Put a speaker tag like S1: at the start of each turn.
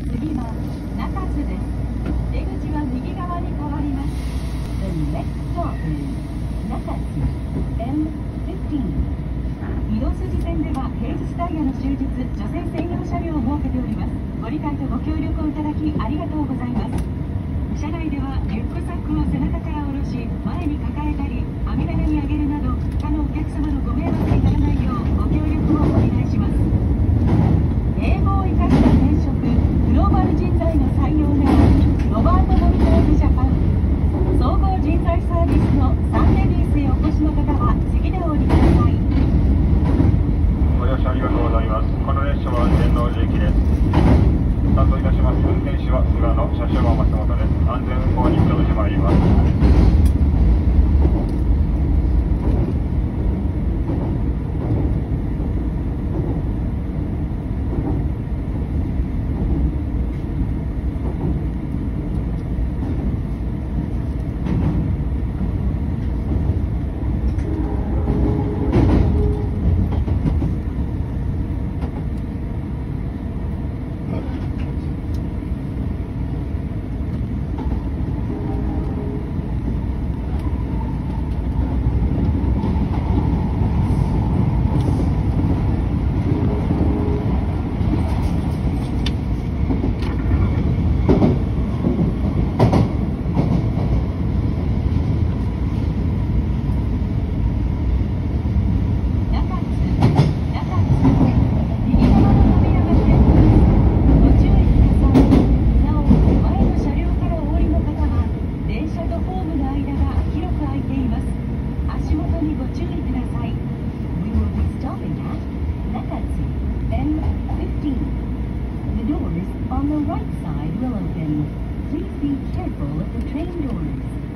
S1: 次は中津です。出口は右側に変わります。The next stop is 中津 M15。御堂筋線では平日ダイヤの終日、女性専用車両を設けております。ご理解とご協力をいただきありがとうございます。車内ではリュックサックを背中から下ろし、前に抱えたり網棚に上げるなど、他のお客様のご迷惑にならないようご協力をお願いします。英語を生かした転職、グローバル人材の採用を狙うロバート・モニターズ・ジャパン総合人材サービスのサンレディースへお越しの方は次でお降りください。
S2: ご乗車ありがとうございます。この列車は天王寺駅です。担当いたします運転手は菅野、車掌は松本です。安全運行に努めてまいります。
S1: On the right side will open. Please be careful of the train doors.